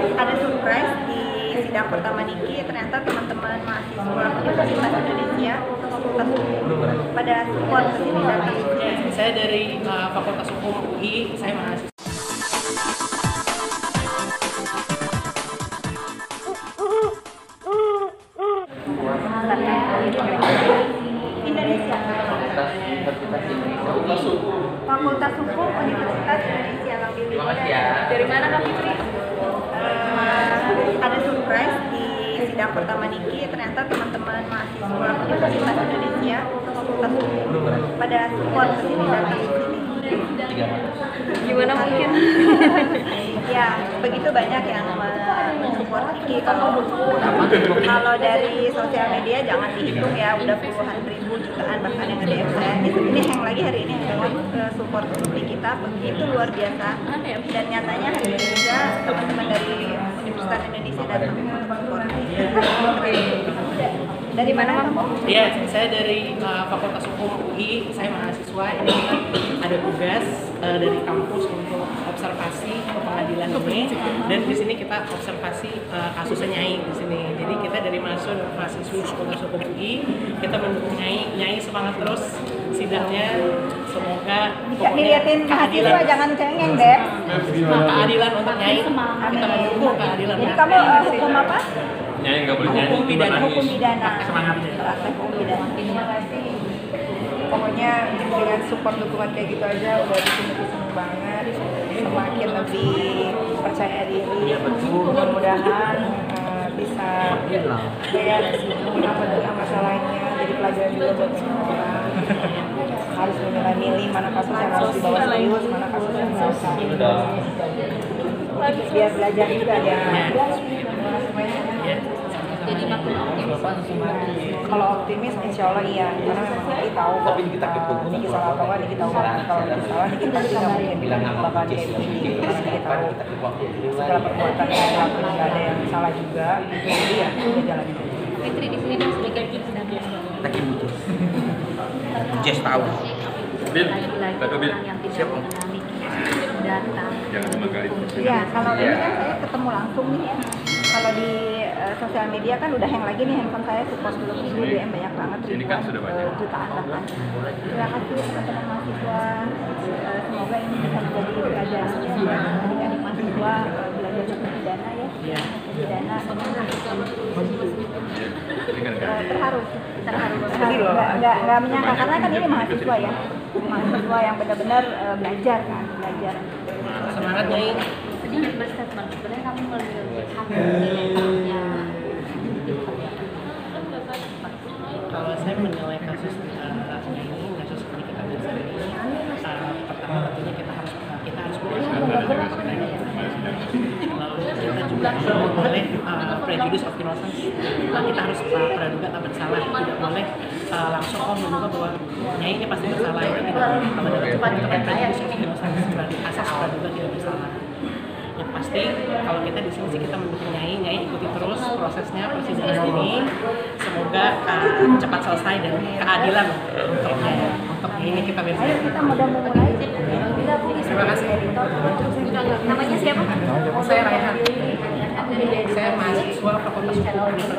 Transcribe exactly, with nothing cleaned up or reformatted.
ada surprise di sidang pertama Niki, ternyata teman-teman mahasiswa Universitas Indonesia pada support ke sini datang. Saya dari uh, Fakultas Hukum U I, saya mahasiswa. Indonesia. Fakultas Hukum Universitas Indonesia. Terima kasih ya. Dari mana Kak Fitri? Uh, ada surprise di sidang pertama Niki, ternyata teman-teman mahasiswa Universitas Indonesia pada support ke sini datang ke sini. Gimana mungkin? Ya, begitu banyak yang mensupport Niki. Kalau kalau dari sosial media jangan dihitung ya, udah puluhan ribu, jutaan, bahkan yang D M saya. Ini yang lagi hari ini adalah support untuk kita, itu luar biasa. Dan nyatanya hari ini juga teman-teman dari Universitas Indonesia datang untuk support. Dari mana kamu? Iya, saya dari uh, Fakultas Hukum U I, saya mahasiswa. Ini ada tugas uh, dari kampus untuk observasi ke pengadilan ini, dan di sini kita observasi uh, kasusnya Nyai di sini. Jadi kita dari mahasiswa mahasiswa Fakultas Hukum U I, kita mendukung Nyai, Nyai semangat terus sidangnya. Semoga dilihatin mahasiswa jangan cengeng deh. Keadilan untuk Nyai, kita mendukung keadilan. Jadi kamu uh, hukum apa? Nyanyi nggak boleh nyanyi. Hukum pidana. Hukum pidana. Semangatnya. Praktek hukum pidana. Terima kasih. Pokoknya dengan support dukungan kayak gitu aja udah bikin lebih seneng banget, semakin lebih percaya diri. Mudah-mudahan uh, bisa kayak apa dengan masalahnya, jadi pelajaran juga buat semua orang. Harus memilah-milih mana kasus yang harus dibawa serius, mana kasus yang harus biar belajar juga ya. Jadi makin optimis. Kalau optimis, insya Allah iya. Karena memang Niki tahu kok. Tapi kita ketemu. Niki salah atau nggak, Niki tahu kok. Kalau Niki salah, Niki pasti nggak mungkin bilang nama bakal Jess kayak lagi. begini. Karena Niki tahu segala perbuatan yang dilakukan nggak ada yang salah juga. Jadi ya, udah jalanin. Fitri di sini kan sedikit Lagi butuh. Jess tahu. Bil, Kak Bil, siap Om. Datang. Jangan menggali. Iya, kalau ini kan saya ketemu langsung nih ya. Kalau di uh, sosial media kan udah hang lagi nih handphone saya, support dulu dulu D M banyak banget, ribuan, uh, jutaan bahkan. Terima kasih teman-teman mahasiswa. Uh, semoga ini bisa menjadi pelajaran buat adik-adik mahasiswa uh, belajar hukum pidana ya. Iya. Pidana uh, terharu, terharu. Sedih loh. Nggak, nggak, nggak menyangka karena kan ini mahasiswa ya, mahasiswa yang benar-benar uh, belajar kan, belajar. Semangat Nyai. Sedikit berstatement. Sebenarnya kamu melihat nilainya. Kalau saya menilai kasus uh, ini, kasus ini kita biasa ini, uh, pertama tentunya kita harus kita harus berusaha lalu kita juga tidak boleh uh, prejudice of innocence. Uh, kita harus uh, praduga tak bersalah, tidak boleh uh, langsung oh menduga bahwa Nyai ini pasti bersalah. Itu tidak boleh. Kalau dalam cepat kita prejudice of innocence, asas praduga tidak bersalah. Yang pasti kalau kita di sini sih kita mendukung Nyai, Nyai ikuti terus prosesnya persidangan ini. Semoga uh, cepat selesai dan keadilan untuk Nyai. Untuk Nyai ini kita bersama. Ayo kita mudah memulai. Terima kasih. Namanya siapa? Saya Raihan. Saya mahasiswa Fakultas Hukum Universitas